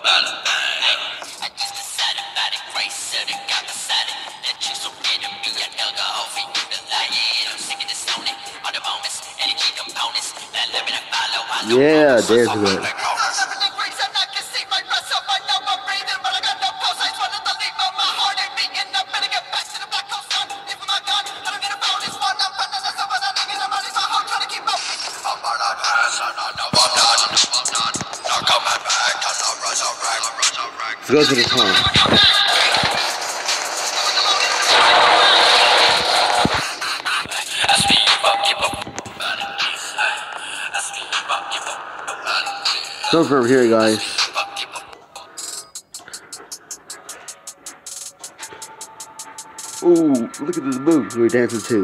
Yeah, there's good. Let's go to the tunnel. Go from here, guys. Ooh, look at this move we're dancing to.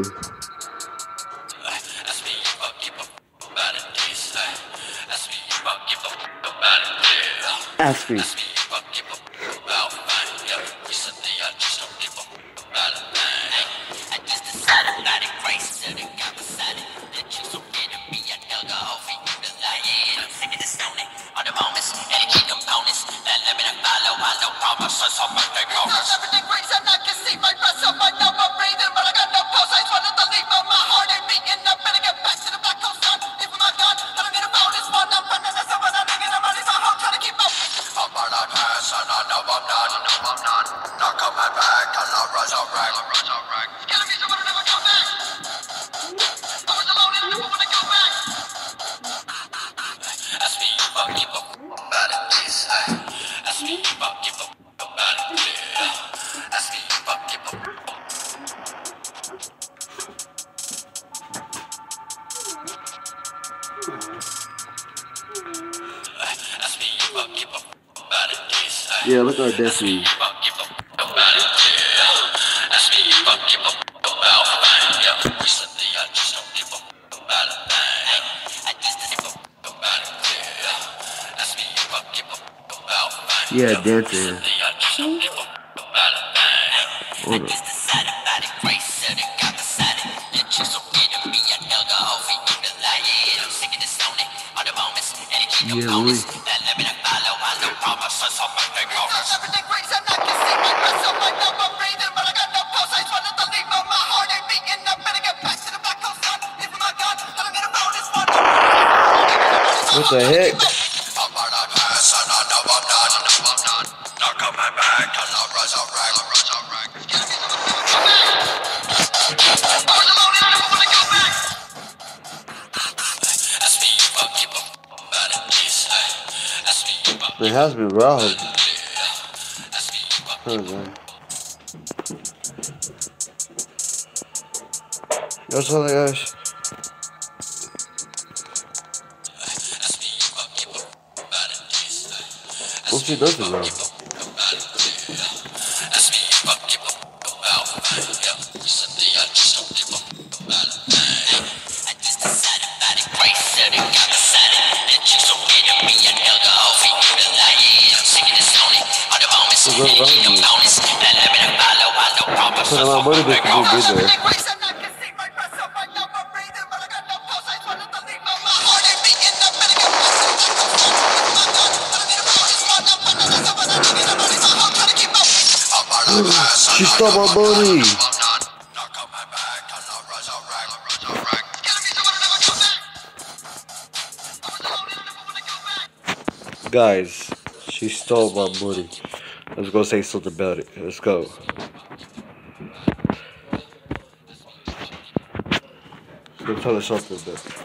Ask me. Yeah, look at our destiny. Yeah, dancing. Hold on. Yeah, Louis. What the heck? It has been robbed. Oh, man. Y'all saw that, guys? What she does it, bro? Put on my money, but you be there. She stole my money. Guys, she stole my money. Let's go say something about it. Let's go. Go tell her something about it.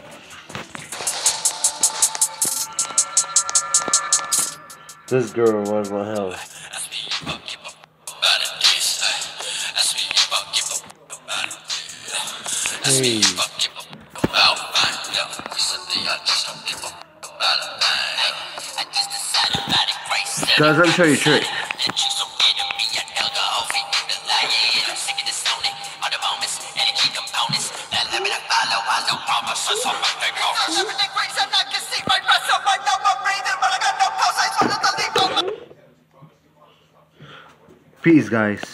This girl runs my house. Hey. Guys, let me show you a trick. Peace, guys.